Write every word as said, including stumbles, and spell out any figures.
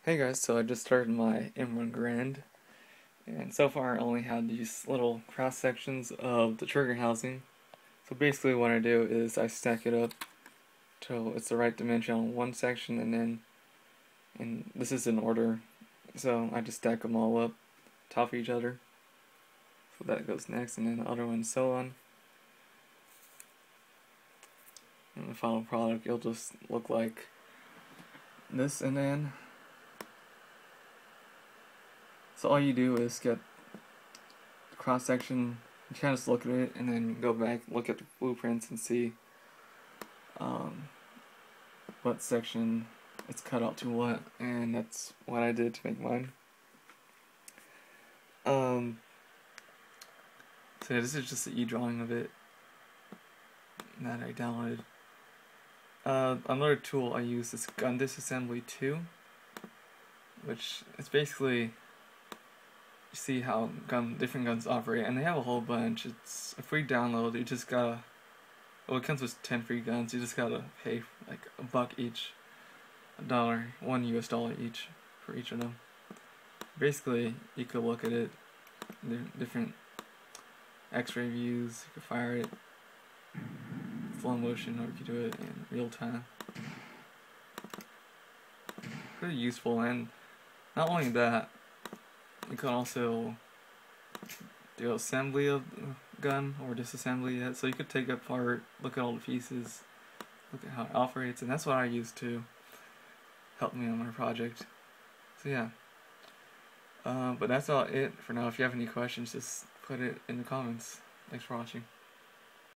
Hey guys, so I just started my M one Grand, and so far I only had these little cross sections of the trigger housing. So basically what I do is I stack it up till it's the right dimension on one section, and then, and this is in order, so I just stack them all up, top of each other. So that goes next, and then the other one, so on. And the final product, it'll just look like this, and then so all you do is get the cross section, you kind of just look at it, and then go back, look at the blueprints, and see um, what section it's cut out to what, and that's what I did to make mine. Um, so yeah, this is just the e-drawing of it that I downloaded. Uh, another tool I use is Gun Disassembly two, which is basically, you see how gun different guns operate, and they have a whole bunch. It's a free download. You just gotta, well, it comes with ten free guns. You just gotta pay like a buck each, a dollar, one U S dollar each for each of them. Basically, you could look at it, different X-ray views. You could fire it slow motion, or you could do it in real time. Pretty useful, and not only that, you can also do assembly of the gun or disassembly it. So you could take it apart, look at all the pieces, look at how it operates, and that's what I use to help me on my project. So yeah. Uh, but that's all it for now. If you have any questions, just put it in the comments. Thanks for watching.